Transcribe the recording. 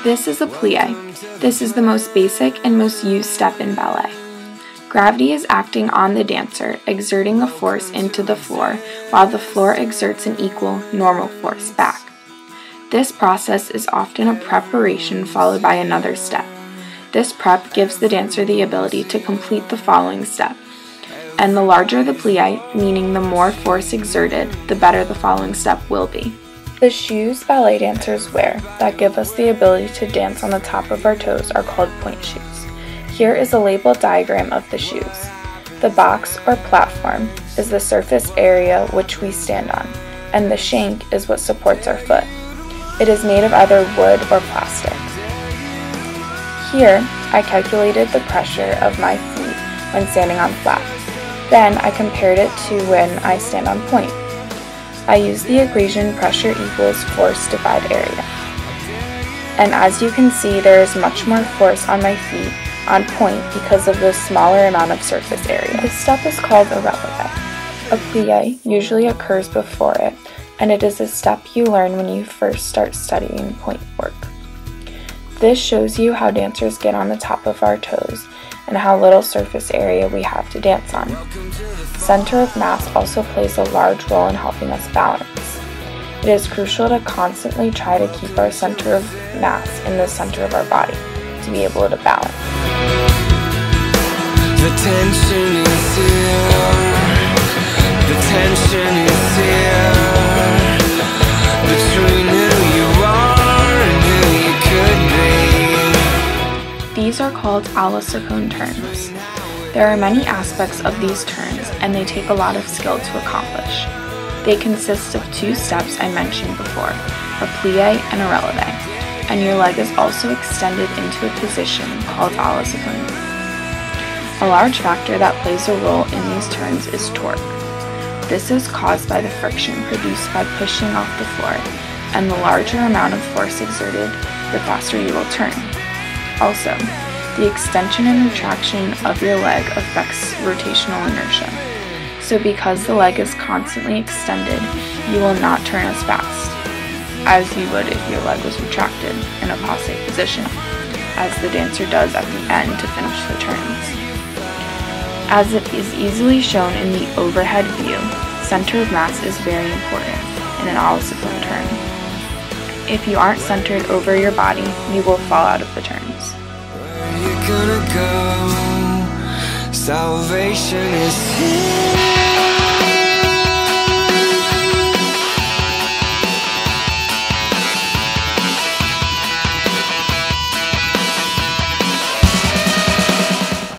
This is a plie. This is the most basic and most used step in ballet. Gravity is acting on the dancer, exerting a force into the floor, while the floor exerts an equal, normal force back. This process is often a preparation followed by another step. This prep gives the dancer the ability to complete the following step. And the larger the plie, meaning the more force exerted, the better the following step will be. The shoes ballet dancers wear that give us the ability to dance on the top of our toes are called point shoes. Here is a labeled diagram of the shoes. The box or platform is the surface area which we stand on, and the shank is what supports our foot. It is made of either wood or plastic. Here, I calculated the pressure of my feet when standing on flat. Then I compared it to when I stand on point. I used the equation pressure equals force divided area. And as you can see, there is much more force on my feet on point because of the smaller amount of surface area. This step is called a releve. A plie usually occurs before it, and it is a step you learn when you first start studying point work. This shows you how dancers get on the top of our toes and how little surface area we have to dance on. Center of mass also plays a large role in helping us balance. It is crucial to constantly try to keep our center of mass in the center of our body to be able to balance. The tension is here. The tension is here. Between who you are and who you could be. These are called allosaccone turns. There are many aspects of these turns, and they take a lot of skill to accomplish. They consist of two steps I mentioned before, a plie and a releve, and your leg is also extended into a position called allosaccone. A large factor that plays a role in these turns is torque. This is caused by the friction produced by pushing off the floor, and the larger amount of force exerted, the faster you will turn. Also, the extension and retraction of your leg affects rotational inertia. So because the leg is constantly extended, you will not turn as fast as you would if your leg was retracted in a passe position, as the dancer does at the end to finish the turns. As it is easily shown in the overhead view, center of mass is very important in an allosaccone turn. If you aren't centered over your body, you will fall out of the turns. Where you gonna go? Salvation is here.